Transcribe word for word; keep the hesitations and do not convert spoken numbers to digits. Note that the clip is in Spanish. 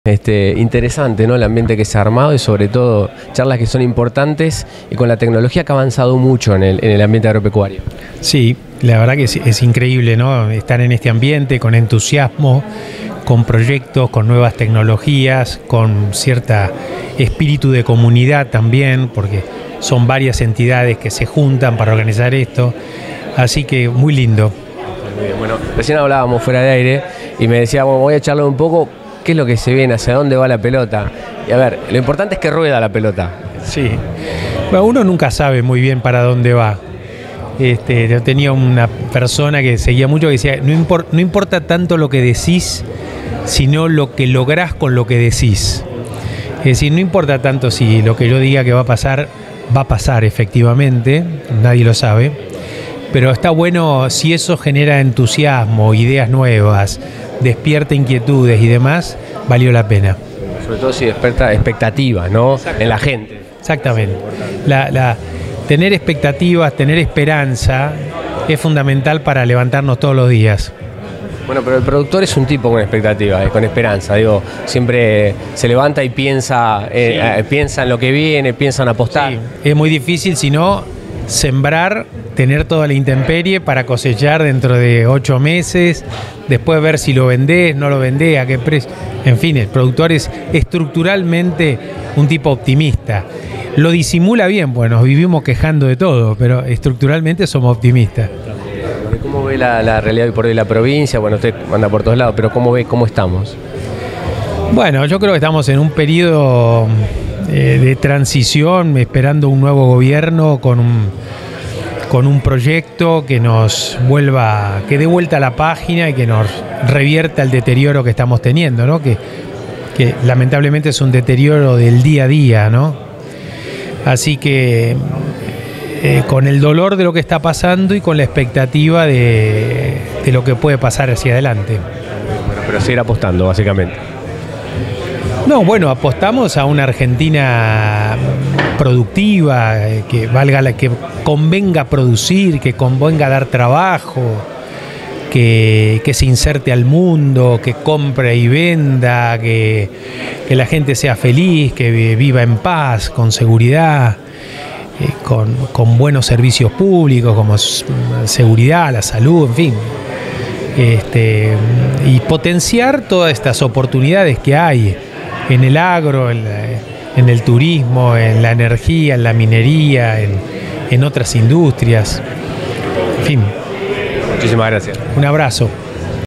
Este, interesante, ¿no? El ambiente que se ha armado y sobre todo charlas que son importantes y con la tecnología que ha avanzado mucho en el, en el ambiente agropecuario. Sí, la verdad que es, es increíble, ¿no? Estar en este ambiente con entusiasmo, con proyectos, con nuevas tecnologías, con cierta espíritu de comunidad también, porque son varias entidades que se juntan para organizar esto, así que muy lindo. Muy bien, bueno, recién hablábamos fuera de aire y me decía, bueno, voy a charlar un poco. ¿Qué es lo que se viene? ¿Hacia dónde va la pelota? Y a ver, lo importante es que rueda la pelota. Sí. Bueno, uno nunca sabe muy bien para dónde va. Este, yo tenía una persona que seguía mucho que decía, no, impor, no importa tanto lo que decís, sino lo que lográs con lo que decís. Es decir, no importa tanto si lo que yo diga que va a pasar, va a pasar efectivamente, nadie lo sabe, pero está bueno si eso genera entusiasmo, ideas nuevas, despierta inquietudes y demás, valió la pena. Sobre todo si despierta expectativas, ¿no? En la gente. Exactamente. La, la, tener expectativas, tener esperanza es fundamental para levantarnos todos los días. Bueno, pero el productor es un tipo con expectativas, con esperanza. Digo, siempre se levanta y piensa, eh, sí. eh, piensa en lo que viene, piensa en apostar. Sí. Es muy difícil, si no, sembrar, tener toda la intemperie para cosechar dentro de ocho meses, después ver si lo vendés, no lo vendés, a qué precio. En fin, el productor es estructuralmente un tipo optimista. Lo disimula bien, pues nos vivimos quejando de todo, pero estructuralmente somos optimistas. ¿Cómo ve la, la realidad hoy por hoy de la provincia? Bueno, usted anda por todos lados, pero ¿cómo ve cómo estamos? Bueno, yo creo que estamos en un periodo eh, de transición, esperando un nuevo gobierno con un con un proyecto que nos vuelva, que dé vuelta a la página y que nos revierta el deterioro que estamos teniendo, ¿no? Que, que lamentablemente es un deterioro del día a día, ¿no? Así que eh, con el dolor de lo que está pasando y con la expectativa de, de lo que puede pasar hacia adelante. Bueno, pero seguir apostando, básicamente. No, bueno, apostamos a una Argentina productiva, que valga la, que convenga producir, que convenga dar trabajo, que, que se inserte al mundo, que compre y venda, que, que la gente sea feliz, que viva en paz, con seguridad, eh, con, con buenos servicios públicos como seguridad, la salud, en fin. Este, y potenciar todas estas oportunidades que hay en el agro, en, la, en el turismo, en la energía, en la minería, en, en otras industrias. En fin. Muchísimas gracias. Un abrazo.